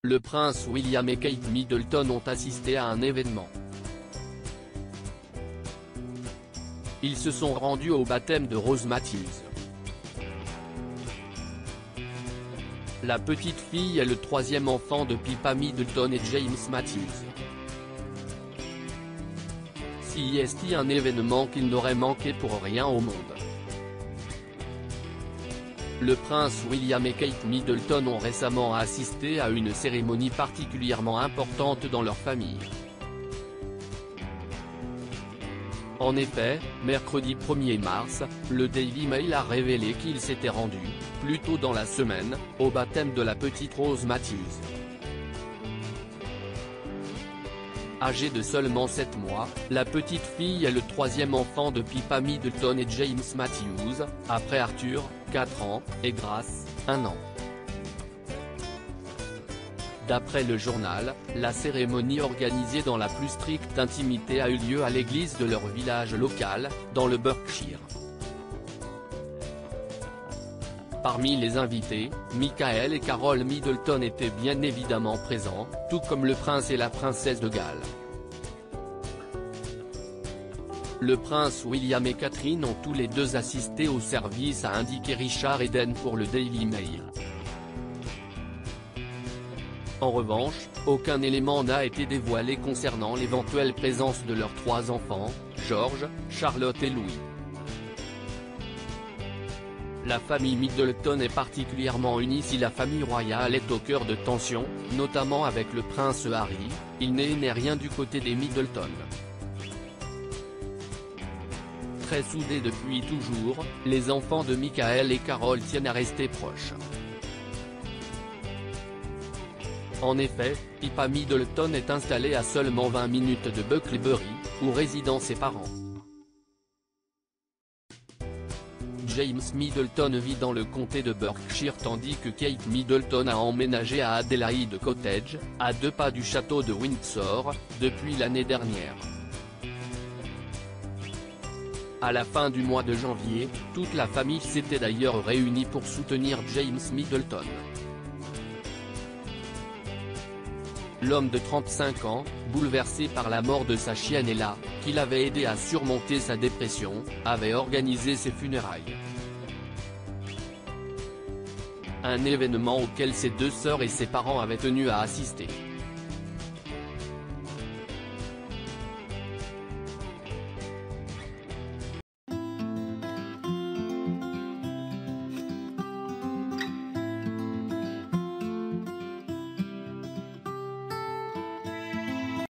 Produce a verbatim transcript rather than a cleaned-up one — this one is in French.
le prince William et Kate Middleton ont assisté à un événement. Ils se sont rendus au baptême de Rose Matthews. La petite fille est le troisième enfant de Pippa Middleton et James Matthews. C'est un événement qu'il n'aurait manqué pour rien au monde. Le prince William et Kate Middleton ont récemment assisté à une cérémonie particulièrement importante dans leur famille. En effet, mercredi premier mars, le Daily Mail a révélé qu'il s'était rendu, plus tôt dans la semaine, au baptême de la petite Rose Matthews. Âgée de seulement sept mois, la petite fille est le troisième enfant de Pippa Middleton et James Matthews, après Arthur, quatre ans, et Grace, un an. D'après le journal, la cérémonie organisée dans la plus stricte intimité a eu lieu à l'église de leur village local, dans le Berkshire. Parmi les invités, Michael et Carol Middleton étaient bien évidemment présents, tout comme le prince et la princesse de Galles. Le prince William et Catherine ont tous les deux assisté au service, a indiqué Richard Eden pour le Daily Mail. En revanche, aucun élément n'a été dévoilé concernant l'éventuelle présence de leurs trois enfants, George, Charlotte et Louis. La famille Middleton est particulièrement unie si la famille royale est au cœur de tensions, notamment avec le prince Harry. Il n'est né rien du côté des Middleton. Très soudés depuis toujours, les enfants de Michael et Carol tiennent à rester proches. En effet, Pippa Middleton est installée à seulement vingt minutes de Bucklebury, où résident ses parents. James Middleton vit dans le comté de Berkshire tandis que Kate Middleton a emménagé à Adelaide Cottage, à deux pas du château de Windsor, depuis l'année dernière. À la fin du mois de janvier, toute la famille s'était d'ailleurs réunie pour soutenir James Middleton. L'homme de trente-cinq ans, bouleversé par la mort de sa chienne Ella, qui l'avait aidé à surmonter sa dépression, avait organisé ses funérailles. Un événement auquel ses deux sœurs et ses parents avaient tenu à assister.